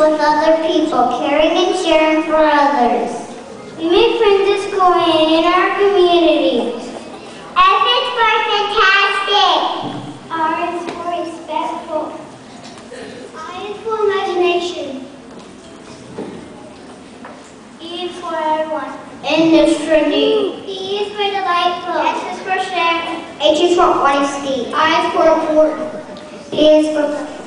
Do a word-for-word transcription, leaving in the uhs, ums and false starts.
with other people, caring and sharing for others. We make friends at school and in our community. F is for fantastic. R is for respectful. I is for imagination. E is for everyone. N is for need. D is for delightful. S is for sharing. H is for honesty. I is for important. D is for